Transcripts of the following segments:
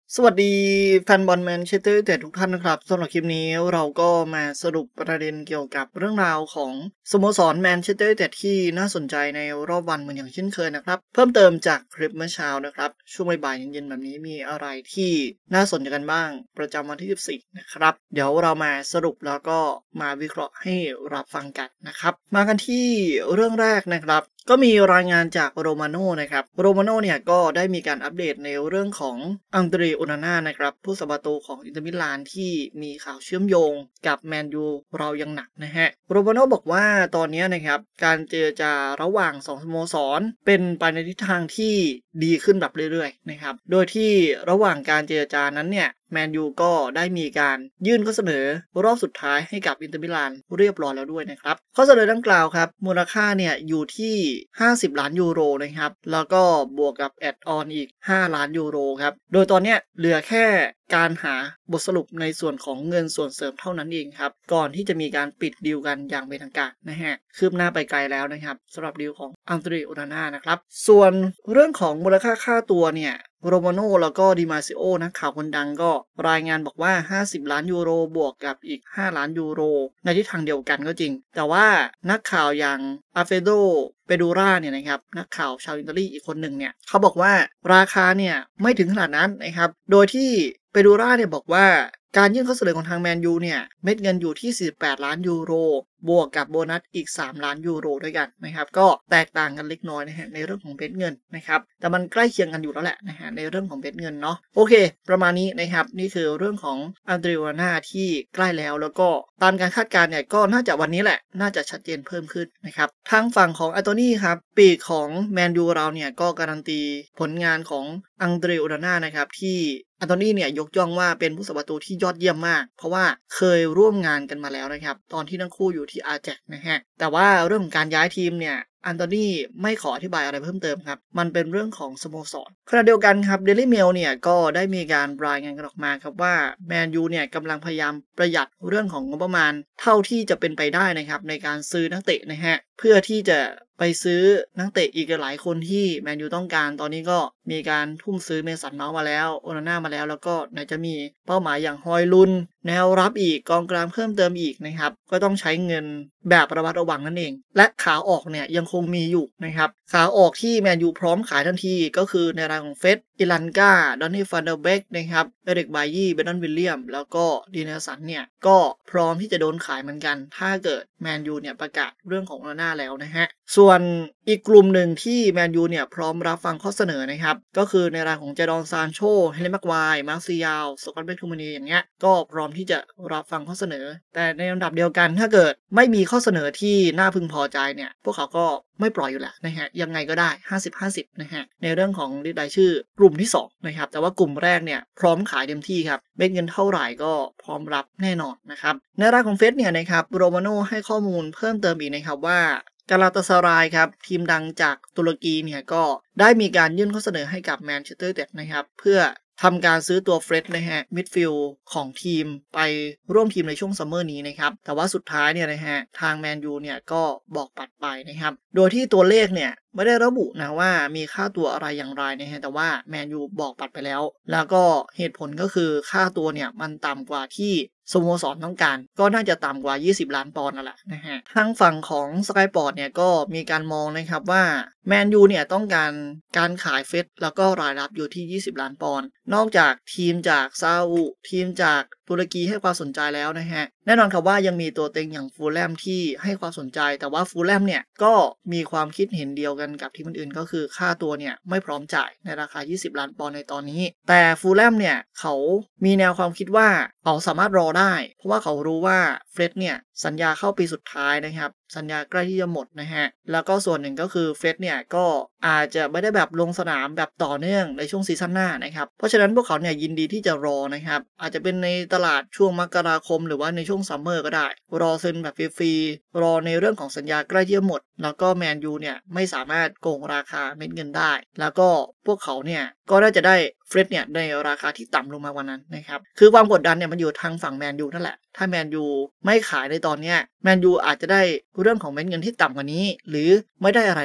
สวัสดีแฟนบอลแมนเชสเตอร์ยูไนเต็ดทุกท่านนะครับสำหรับคลิปนี้เราก็มาสรุปประเด็นเกี่ยวกับเรื่องราวของสโมสรแมนเชสเตอร์ยูไนเต็ดที่น่าสนใจในรอบวันเหมือนอย่างเช่นเคยนะครับเพิ่มเติมจากคลิปเมื่อเช้านะครับช่วงบ่ายๆเย็นๆแบบนี้มีอะไรที่น่าสนใจกันบ้างประจำวันที่14นะครับเดี๋ยวเรามาสรุปแล้วก็มาวิเคราะห์ให้รับฟังกันนะครับมากันที่เรื่องแรกนะครับก็มีรายงานจากโรมาโน่นะครับโรมาโน่เนี่ยก็ได้มีการอัปเดตในเรื่องของอังเดรีโอนาน่านะครับผู้สัมประตูของอินเตอร์มิลานที่มีข่าวเชื่อมโยงกับแมนยูเรายังหนักนะฮะโรมาโน่บอกว่าตอนนี้นะครับการเจรจาระหว่าง2สโมสรเป็นไปในทิศทางที่ดีขึ้นแบบเรื่อยๆนะครับโดยที่ระหว่างการเจรจานั้นเนี่ยแมนยูก็ได้มีการยื่นข้อเสนอรอบสุดท้ายให้กับอินเตอร์มิลานเรียบร้อยแล้วด้วยนะครับข้อเสนอดังกล่าวครับมูลค่าเนี่ยอยู่ที่50 ล้านยูโรนะครับแล้วก็บวกกับแอดออนอีก5 ล้านยูโรครับโดยตอนนี้เหลือแค่การหาบทสรุปในส่วนของเงินส่วนเสริมเท่านั้นเองครับก่อนที่จะมีการปิดดีลกันอย่างเป็นทางการนะฮะคืบหน้าไปไกลแล้วนะครับสำหรับดีลของอังเดรีโอนาน่านะครับส่วนเรื่องของมูลค่าค่าตัวเนี่ยโรมาโน่แล้วก็ดิมาซิโอนักข่าวคนดังก็รายงานบอกว่า50 ล้านยูโรบวกกับอีก5 ล้านยูโรในทิศทางเดียวกันก็จริงแต่ว่านักข่าวอย่างอาเฟโดเปดูราเนี่ยนะครับนักข่าวชาวอิตาลีอีกคนหนึ่งเนี่ยเขาบอกว่าราคาเนี่ยไม่ถึงขนาดนั้นนะครับโดยที่เปดูราเนี่ยบอกว่าการยื่นข้อเสนอของทางแมนยูเนี่ยเม็ดเงินอยู่ที่48 ล้านยูโรบวกกับโบนัสอีก3 ล้านยูโรด้วยกันนะครับก็แตกต่างกันเล็กน้อยนะฮะในเรื่องของเม็ดเงินนะครับแต่มันใกล้เคียงกันอยู่แล้วแหละนะฮะในเรื่องของเม็ดเงินเนาะโอเคประมาณนี้นะครับนี่คือเรื่องของอันเดรีโอนาที่ใกล้แล้วก็ตามการคาดการณ์เนี่ยก็น่าจะวันนี้แหละน่าจะชัดเจนเพิ่มขึ้นนะครับทางฝั่งของอันโตนี่ครับปีกของแมนยูเราเนี่ยก็การันตีผลงานของอังเดรีโอนานะครับที่อันโตนี่เนี่ยยกย่องว่าเป็นผู้สัมประตูที่ยอดเยี่ยมมากเพราะว่าเคยร่วมงานกันมาแล้วนะครับตอนที่ทั้งคู่อยู่ที่อาแจ็คนะฮะแต่ว่าเรื่องของการย้ายทีมเนี่ยอันโตนี่ไม่ขออธิบายอะไรเพิ่มเติมครับมันเป็นเรื่องของสโมสรขณะเดียวกันครับเดลี่เมลเนี่ยก็ได้มีการรายงานกันออกมาครับว่าแมนยูเนี่ยกำลังพยายามประหยัดเรื่องของงบประมาณเท่าที่จะเป็นไปได้นะครับในการซื้อนักเตะนะฮะเพื่อที่จะไปซื้อนักเตะอีกหลายคนที่แมนยูต้องการตอนนี้ก็มีการทุ่มซื้อเมสันเมาส์มาแล้วโอนาน่ามาแล้วก็ไหนจะมีเป้าหมายอย่างฮอยลุนแนวรับอีกกองกลางเพิ่มเติมอีกนะครับก็ต้องใช้เงินแบบระมัดระวังนั่นเองและขาออกเนี่ยยังคงมีอยู่นะครับขาออกที่แมนยูพร้อมขายทันทีก็คือในรายของเฟสอิลันกาดอนนี่ฟันเดอร์เบกนะครับเอริกบายี่เบรนดอนวิลเลียมแล้วก็ดีเนลสันเนี่ยก็พร้อมที่จะโดนขายเหมือนกันถ้าเกิดแมนยูเนี่ยประกาศเรื่องของโอนาน่าแล้วนะฮะส่วนอีกกลุ่มหนึ่งที่แมนยูเนี่ยพร้อมรับฟังข้อเสนอนะครับก็คือในรายของเจดอนซานโชเฮเลนแม็กไวร์มาร์ซิยาลสกอตเบนทูมานีอย่างเงี้ยก็พร้อมที่จะรับฟังข้อเสนอแต่ในลำดับเดียวกันถ้าเกิดไม่มีข้อเสนอที่น่าพึงพอใจเนี่ยพวกเขาก็ไม่ปล่อยอยู่แล้วนะฮะยังไงก็ได้50-50นะฮะในเรื่องของรายชื่อกลุ่มที่2นะครับแต่ว่ากลุ่มแรกเนี่ยพร้อมขายเต็มที่ครับเม็ดเงินเท่าไหร่ก็พร้อมรับแน่นอนนะครับในรายของเฟสเนี่ยนะครับโรมาโน่ให้ข้อมูลเพิ่มเติมอีกนะครับว่ากาลาตาซารายครับทีมดังจากตุรกีเนี่ยก็ได้มีการยื่นข้อเสนอให้กับแมนเชสเตอร์ยูไนเต็ดนะครับเพื่อทำการซื้อตัวเฟรดนะฮะมิดฟิลด์ของทีมไปร่วมทีมในช่วงซัมเมอร์นี้นะครับแต่ว่าสุดท้ายเนี่ยนะฮะทางแมนยูเนี่ยก็บอกปัดไปนะครับโดยที่ตัวเลขเนี่ยไม่ได้ระบุนะว่ามีค่าตัวอะไรอย่างไรนะฮะแต่ว่าแมนยูบอกปัดไปแล้วก็เหตุผลก็คือค่าตัวเนี่ยมันต่ำกว่าที่สโมสรต้องการก็น่าจะต่ำกว่า20 ล้านปอนด์นั่นแหละนะฮะทางฝั่งของสกายปอร์ตเนี่ยก็มีการมองนะครับว่าแมนยูเนี่ยต้องการขายเฟสแล้วก็รายรับอยู่ที่20 ล้านปอนด์นอกจากทีมจากซาอุทีมจากตุรกีให้ความสนใจแล้วนะฮะแน่นอนครับว่ายังมีตัวเต็งอย่างฟูลแลมที่ให้ความสนใจแต่ว่าฟูลแลมเนี่ยก็มีความคิดเห็นเดียวกันกับทีมอื่นๆก็คือค่าตัวเนี่ยไม่พร้อมจ่ายในราคา20 ล้านปอนด์ในตอนนี้แต่ฟูลแลมเนี่ยเขามีแนวความคิดว่าเขาสามารถรอได้เพราะว่าเขารู้ว่าเฟรดเนี่ยสัญญาเข้าปีสุดท้ายนะครับสัญญาใกล้ที่จะหมดนะฮะแล้วก็ส่วนหนึ่งก็คือเฟรดเนี่ยก็อาจจะไม่ได้แบบลงสนามแบบต่อเนื่องในช่วงซีซั่นหน้านะครับเพราะฉะนั้นพวกเขาเนี่ยยินดีที่จะรอนะครับอาจจะเป็นในตลาดช่วงมกราคมหรือว่าในช่วงซัมเมอร์ก็ได้รอเซ็นแบบฟรีๆรอในเรื่องของสัญญาใกล้ที่จะหมดแล้วก็แมนยูเนี่ยไม่สามารถโกงราคาเม็ดเงินได้แล้วก็พวกเขาเนี่ยก็น่าจะได้เฟรดเนี่ยในราคาที่ต่ำลงมากว่านั้นนะครับคือความกดดันเนี่ยมันอยู่ทางฝั่งแมนยูนั่นแหละถ้าแมนยูไม่ขายในตอนนี้แมนยูอาจจะได้เรื่องของเม็ดเงินที่ต่ำกว่านี้หรือไม่ได้อะไรเลย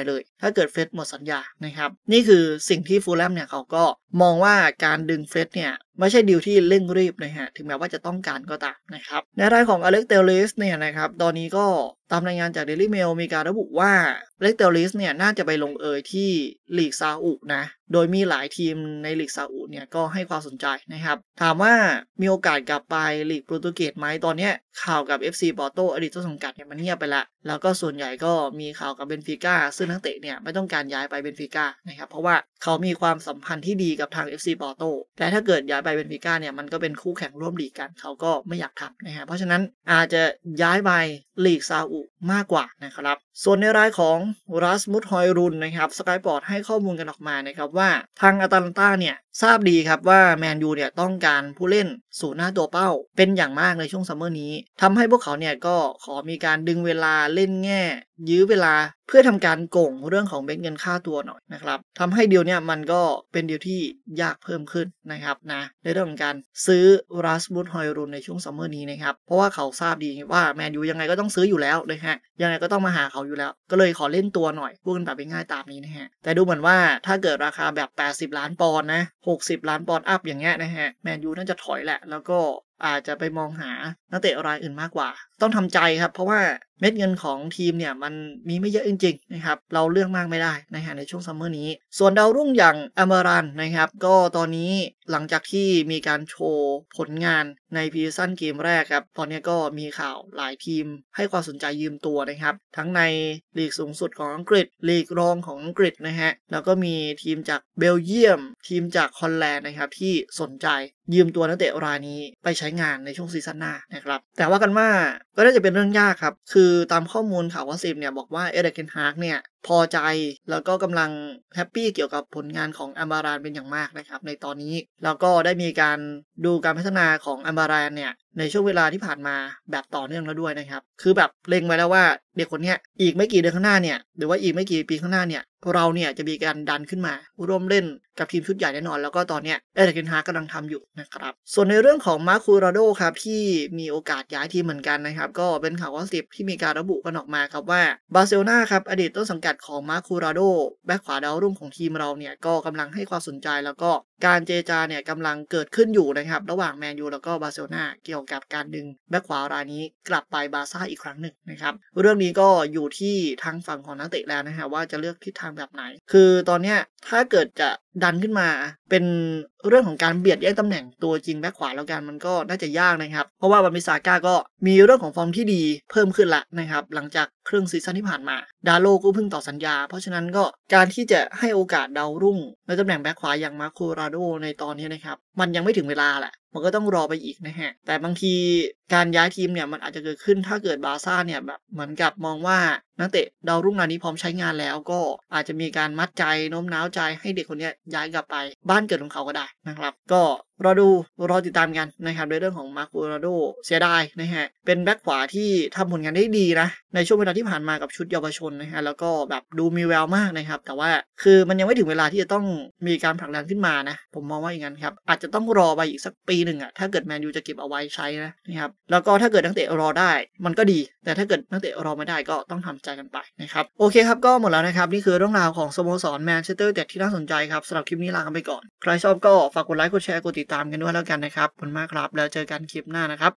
ถ้าเกิดเฟรดหมดสัญญานะครับนี่คือสิ่งที่ฟูลแลมเนี่ยเขาก็มองว่าการดึงเฟรดเนี่ยไม่ใช่ดีลที่เร่งรีบนะฮะถึงแม้ว่าจะต้องการก็ตามนะครับในรายของอเล็กเตลลิสเนี่ยนะครับตอนนี้ก็ตามรายงานจาก Daily Mail มีการระบุว่าอเล็กเตลลิสเนี่ยน่าจะไปลงเอยที่ลีกซาอุนะโดยมีหลายทีมในลีกซาอุเนี่ยก็ให้ความสนใจนะครับถามว่ามีโอกาสกลับไปลีกโปรตุเกสไหมตอนนี้ข่าวกับ FC Porto อดีตต้นสังกัดเนี่ยมันเงียบไปละแล้วก็ส่วนใหญ่ก็มีข่าวกับเบนฟิก้าซึ่งนักเตะเนี่ยไม่ต้องการย้ายไปเบนฟิก้านะครับเพราะว่าเขามีความสัมพันธ์ที่ดีกับทาง FC Porto แต่ถ้าเกิดย้ายไปเบนฟิก้าเนี่ยมันก็เป็นคู่แข่งร่วมลีกกันเขาก็ไม่อยากทำนะฮะเพราะฉะนั้นอาจจะย้ายไปลีกซาอุมากกว่านะครับส่วนในรายของรัสมุสฮอยรุนนะครับสกายปอร์ตให้ข้อมูลกันออกมานะครับว่าทางอาตาลันตาเนี่ยทราบดีครับว่าแมนยูเนี่ยต้องการผู้เล่นสู่หน้าตัวเป้าเป็นอย่างมากในช่วงซัมเมอร์นี้ทำให้พวกเขาเนี่ยก็ขอมีการดึงเวลาเล่นแง่ยื้อเวลาเพื่อทำการโกงเรื่องของเบ็ดเงินค่าตัวหน่อยนะครับทำให้ดีลเนี่ยมันก็เป็นดีลที่ยากเพิ่มขึ้นนะครับนะในเรื่องของการซื้อรัสมุสฮอยรุนในช่วงซัมเมอร์นี้นะครับเพราะว่าเขาทราบดีว่าแมนยูยังไงก็ต้องซื้ออยู่แล้วนะฮะยังไงก็ต้องมาหาเขาอยู่แล้วก็เลยขอเล่นตัวหน่อยพูดกันแบบง่ายๆตามนี้นะฮะแต่ดูเหมือนว่าถ้าเกิดราคาแบบ80 ล้านปอนด์นะ60 ล้านปอนด์อัพอย่างเงี้ยนะฮะแมนยูน่าจะถอยแหละแล้วก็อาจจะไปมองหานักเตะรายอื่นมากกว่าต้องทำใจครับเพราะว่าเม็ดเงินของทีมเนี่ยมันมีไม่เยอะจริงๆนะครับเราเลือกมากไม่ได้นะฮะในช่วงซัมเมอร์นี้ส่วนดาวรุ่งอย่างอเมรันนะครับก็ตอนนี้หลังจากที่มีการโชว์ผลงานในพรีซีซั่นเกมแรกครับตอนนี้ก็มีข่าวหลายทีมให้ความสนใจยืมตัวนะครับทั้งในลีกสูงสุดของอังกฤษลีกรองของอังกฤษนะฮะแล้วก็มีทีมจากเบลเยียมทีมจากฮอลแลนด์นะครับที่สนใจยืมตัวนักเตะรายนี้ไปใช้งานในช่วงซีซั่นหน้านะครับแต่ว่ากันว่าก็น่าจะเป็นเรื่องยากครับคือตามข้อมูลข่าวว่าซิมเนี่ยบอกว่าเอริก เทนฮากเนี่ยพอใจแล้วก็กำลังแฮปปี้เกี่ยวกับผลงานของอัมบารานเป็นอย่างมากนะครับในตอนนี้แล้วก็ได้มีการดูการพัฒนาของอัมบารานเนี่ยในช่วงเวลาที่ผ่านมาแบบต่อเนื่องแล้วด้วยนะครับคือแบบเล็งไว้แล้วว่าเด็กคนนี้อีกไม่กี่เดือนข้างหน้าเนี่ยหรือว่าอีกไม่กี่ปีข้างหน้าเนี่ยเราเนี่ยจะมีการดันขึ้นมาร่วมเล่นกับทีมชุดใหญ่แน่นอนแล้วก็ตอนนี้เอริก เทนฮากกำลังทำอยู่นะครับส่วนในเรื่องของมาร์คูราโดครับที่มีโอกาสย้ายทีมเหมือนกันนะครับก็เป็นข่าวว่า10ที่มีการระบุกันออกมาครับว่าบาร์เซโลนาครับอดีตต้นสังกัดของมาร์คูราโดแบ็คขวาดาวรุ่งของทีมเราเนี่ยก็กำลังให้ความสนใจแล้วก็การเจรจาเนี่ยกำลังเกิดขึ้นอยู่นะครับระหว่างแมนยูแล้วก็บาร์เซโลนาเกี่ยวกับการดึงแบ็คขวารายนี้กลับไปบาร์ซ่าอีกครั้งหนึ่งนะครับเรื่องนี้ก็อยู่ที่ทางฝั่งของนักเตะแล้วนะฮะว่าจะเลือกทิศทางแบบไหนคือตอนเนี้ยถ้าเกิดจะดันขึ้นมาเป็นเรื่องของการเบียดแย่งตำแหน่งตัวจริงแบ็คขวาแล้วกันมันก็น่าจะยากนะครับเพราะว่าบัมบิซาก้าก็มีเรื่องของฟอร์มที่ดีเพิ่มขึ้นละนะครับหลังจากครึ่งซีซั่นที่ผ่านมาดาโลก็เพิ่งต่อสัญญาเพราะฉะนั้นก็การที่จะให้โอกาสดาวรุ่งในตำแหน่งแบ็คขวาอย่างมาร์โคราโดในตอนนี้นะครับมันยังไม่ถึงเวลาแหละมันก็ต้องรอไปอีกนะฮะแต่บางทีการย้ายทีมเนี่ยมันอาจจะเกิดขึ้นถ้าเกิดบาร์ซ่าเนี่ยแบบเหมือนกับมองว่านักเตะดาวรุ่งรายนี้พร้อมใช้งานแล้วก็อาจจะมีการมัดใจโน้มน้าวใจให้เด็กคนนี้ย้ายกลับไปบ้านเกิดของเขาก็ได้นะครับก็รอติดตามกันนะครับในเรื่องของมาร์โคราโดเสียดายนะฮะเป็นแบ็คขวาที่ทำผลงานได้ดีนะในช่วงเวลาที่ผ่านมากับชุดเยาวชนนะฮะแล้วก็แบบดูมีแววมากนะครับแต่ว่าคือมันยังไม่ถึงเวลาที่จะต้องมีการผลักดันขึ้นมานะผมมองว่าอย่างนั้นครับอาจจะต้องรอไปอีกสักปีหนึ่งอะถ้าเกิดแมนยูจะเก็บเอาไว้ใช้นะครับแล้วก็ถ้าเกิดนักเตะรอได้มันก็ดีแต่ถ้าเกิดนักเตะรอไม่ได้ก็ต้องทำใจกันไปนะครับโอเคครับก็หมดแล้วนะครับนี่คือเรื่องราวของสโมสรแมนเชสเตอร์ยูไนเต็ดที่น่าสนใจครับสำหรับคลิปนี้ลากันไปก่อนใครชอบก็ฝากกดไลค์กดแชร์กดติดตามกันด้วยแล้วกันนะครับขอบคุณมากครับแล้วเจอกันคลิปหน้านะครับ